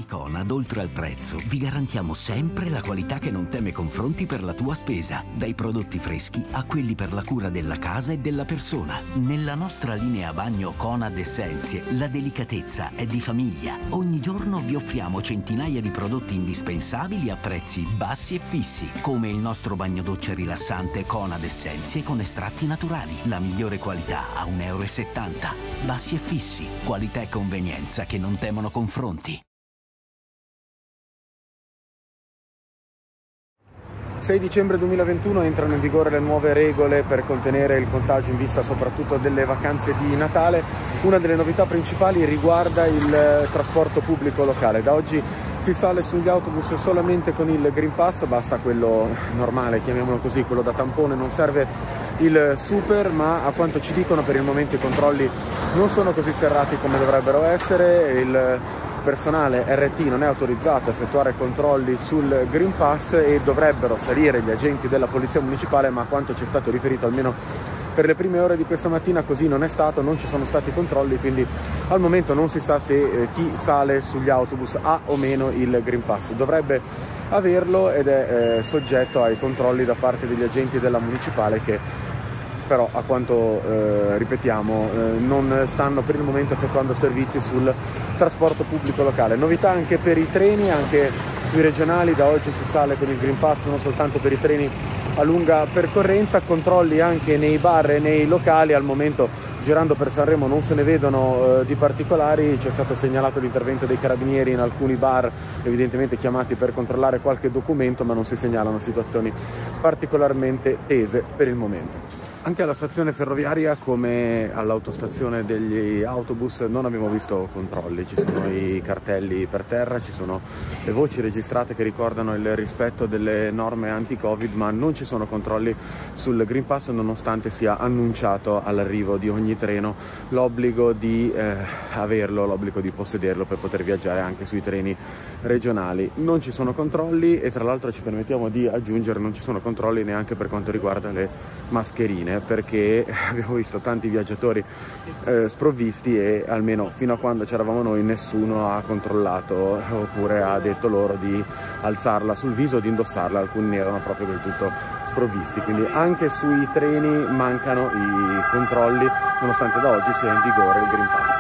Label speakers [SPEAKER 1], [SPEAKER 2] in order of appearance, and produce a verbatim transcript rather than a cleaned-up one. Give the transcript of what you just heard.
[SPEAKER 1] Noi Conad, oltre al prezzo, vi garantiamo sempre la qualità che non teme confronti per la tua spesa, dai prodotti freschi a quelli per la cura della casa e della persona. Nella nostra linea bagno Conad Essenzie, la delicatezza è di famiglia. Ogni giorno vi offriamo centinaia di prodotti indispensabili a prezzi bassi e fissi, come il nostro bagno docce rilassante Conad Essenzie con estratti naturali. La migliore qualità a un euro e settanta. Bassi e fissi, qualità e convenienza che non temono confronti.
[SPEAKER 2] sei dicembre duemilaventuno entrano in vigore le nuove regole per contenere il contagio in vista soprattutto delle vacanze di Natale. Una delle novità principali riguarda il trasporto pubblico locale. Da oggi si sale sugli autobus solamente con il Green Pass, basta quello normale, chiamiamolo così, quello da tampone, non serve il super, ma a quanto ci dicono per il momento i controlli non sono così serrati come dovrebbero essere. Il personale R T non è autorizzato a effettuare controlli sul Green Pass e dovrebbero salire gli agenti della Polizia Municipale, ma a quanto ci è stato riferito almeno per le prime ore di questa mattina così non è stato, non ci sono stati controlli, quindi al momento non si sa se eh, chi sale sugli autobus ha o meno il Green Pass. Dovrebbe averlo ed è eh, soggetto ai controlli da parte degli agenti della Municipale che però a quanto eh, ripetiamo eh, non stanno per il momento effettuando servizi sul trasporto pubblico locale. Novità anche per i treni, anche sui regionali, da oggi si sale con il Green Pass non soltanto per i treni a lunga percorrenza, controlli anche nei bar e nei locali. Al momento girando per Sanremo non se ne vedono eh, di particolari, c'è stato segnalato l'intervento dei carabinieri in alcuni bar, evidentemente chiamati per controllare qualche documento, ma non si segnalano situazioni particolarmente tese per il momento. Anche alla stazione ferroviaria, come all'autostazione degli autobus, non abbiamo visto controlli. Ci sono i cartelli per terra, ci sono le voci registrate che ricordano il rispetto delle norme anti-Covid, ma non ci sono controlli sul Green Pass, nonostante sia annunciato all'arrivo di ogni treno l'obbligo di eh, averlo, l'obbligo di possederlo per poter viaggiare anche sui treni regionali. Non ci sono controlli e tra l'altro ci permettiamo di aggiungere non ci sono controlli neanche per quanto riguarda le mascherine, perché abbiamo visto tanti viaggiatori eh, sprovvisti e almeno fino a quando c'eravamo noi nessuno ha controllato oppure ha detto loro di alzarla sul viso o di indossarla. Alcuni erano proprio del tutto sprovvisti, quindi anche sui treni mancano i controlli nonostante da oggi sia in vigore il Green Pass.